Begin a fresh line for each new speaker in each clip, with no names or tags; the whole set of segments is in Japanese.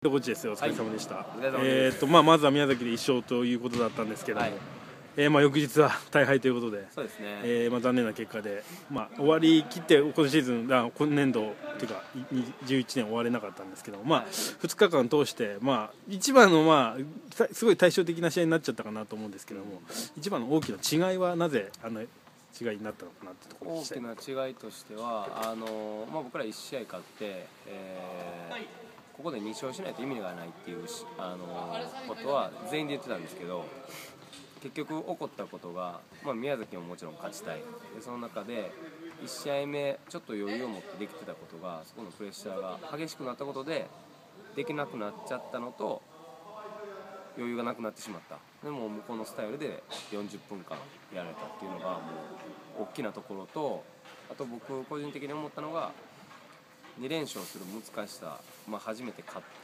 コーチです。お疲れ様でした。
はい、
まずは宮崎で1勝ということだったんですけども、
はい、
翌日は大敗ということで、
そうですね。
残念な結果で、終わりきって今シーズン、今年度というか11年終われなかったんですけど、2日間通して、一番の、すごい対照的な試合になっちゃったかなと思うんですけども、一番の大きな違いはなぜ違いになったのかなというところでした。
大きな違いとしては僕ら1試合勝って、ここで2勝しないと意味がないっていうことは全員で言ってたんですけど、結局起こったことが、宮崎ももちろん勝ちたいで、その中で1試合目ちょっと余裕を持ってできてたことが、そこのプレッシャーが激しくなったことでできなくなっちゃったのと、余裕がなくなってしまった。でも向こうのスタイルで40分間やられたっていうのがもう大きなところと、あと僕個人的に思ったのが2連勝する難しさ、初めて勝って、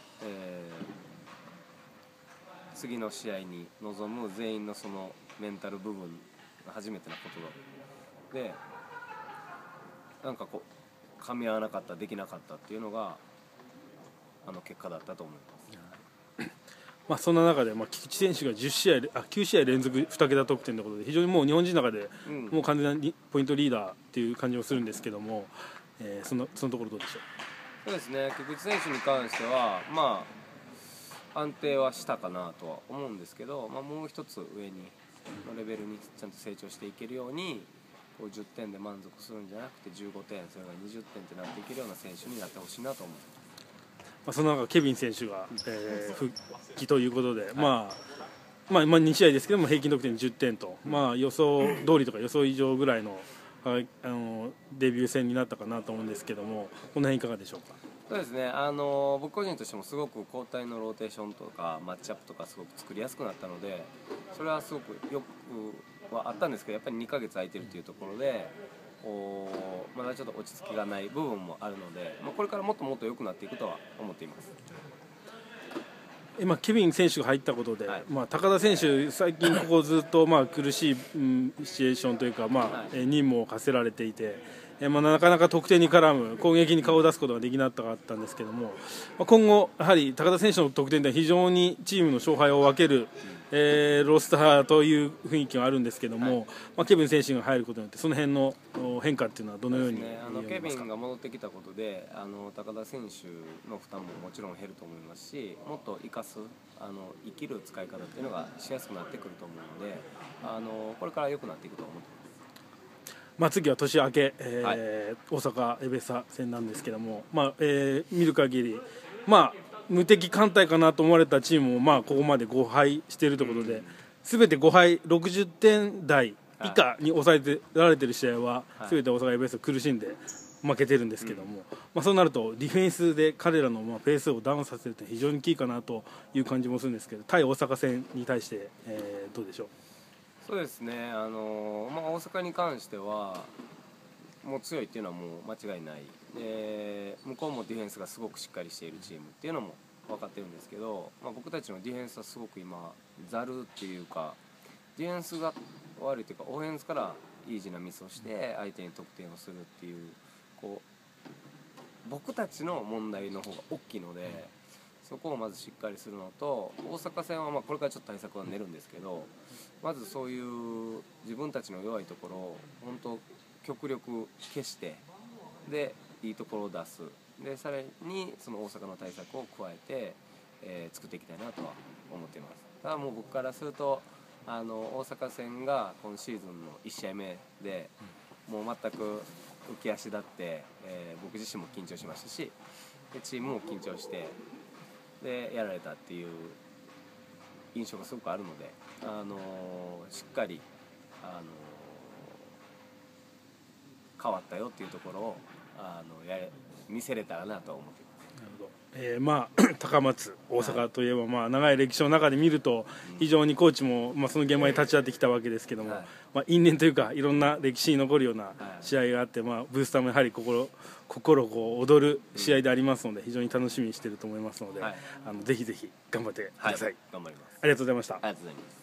次の試合に臨む全員のそのメンタル部分が初めてなことで、なんかこう噛み合わなかった、できなかったっていうのが結果だったと思います。
そんな中で、菊池選手が9試合連続2桁得点ということで、非常にもう日本人の中でもう完全なポイントリーダーっていう感じもするんですけども、そのところどうでしょう。
そうですね、菊池選手に関しては安定はしたかなとは思うんですけど、もう一つ上にのレベルにちゃんと成長していけるように、こう10点で満足するんじゃなくて15点、それが20点ってなっていけるような選手になってほしいなと思います。
その中ケビン選手が、復帰ということで、2試合ですけども平均得点10点と、予想通りとか予想以上ぐらいのデビュー戦になったかなと思うんですけども、この辺いかがでしょうか。
そうですね、僕個人としてもすごく交代のローテーションとかマッチアップとかすごく作りやすくなったので、それはすごくよくはあったんですけど、やっぱり2ヶ月空いてるというところでまだちょっと落ち着きがない部分もあるので、これからもっともっと良くなっていくとは思っています。
ケビン選手が入ったことで、高田選手、最近ここずっと苦しい、シチュエーションというか、任務を課せられていて、なかなか得点に絡む攻撃に顔を出すことができなかったんですけども、今後、やはり高田選手の得点で非常にチームの勝敗を分ける、ロースターという雰囲気があるんですけども、ケビン選手が入ることによってその辺の変化っていうのはどのように見えますか。
ケビンが戻ってきたことで高田選手の負担ももちろん減ると思いますし、もっと生かす生きる使い方っていうのがしやすくなってくると思うので、これから良くなっていくと思っています。
次は年明け、大阪エベサ戦なんですけども、見る限り、無敵艦隊かなと思われたチームも、ここまで5敗しているということで、全て5敗60点台以下に抑えてられている試合は、全て大阪エベサ苦しんで負けてるんですけども、そうなるとディフェンスで彼らのペースをダウンさせると非常にキーかなという感じもするんですけど、対大阪戦に対して、どうでしょう。
そうですね、大阪に関してはもう強いっていうのはもう間違いないで、向こうもディフェンスがすごくしっかりしているチームっていうのも分かってるんですけど、僕たちのディフェンスはすごく今ざるっていうか、ディフェンスが悪いというか、オフェンスからイージーなミスをして相手に得点をするっていう、僕たちの問題の方が大きいので、そこをまずしっかりするのと、大阪戦はこれからちょっと対策は練るんですけど、まずそういう自分たちの弱いところを本当極力消して、でいいところを出す、でさらにその大阪の対策を加えて、作っていきたいなとは思っています。ただもう僕からすると大阪戦が今シーズンの1試合目でもう全く浮き足立って、僕自身も緊張しましたし、でチームも緊張してでやられたっていう印象がすごくあるので、しっかり変わったよっていうところを見せれたらなと思っています。
高松、大阪といえば、長い歴史の中で見ると非常にコーチも、その現場に立ち会ってきたわけですけども、因縁というかいろんな歴史に残るような試合があって、ブースターもやはり心を躍る試合でありますので、非常に楽しみにしていると思いますので、ぜひぜひ頑張ってください。
頑張ります。
ありがとうございました。
ありがとうございます。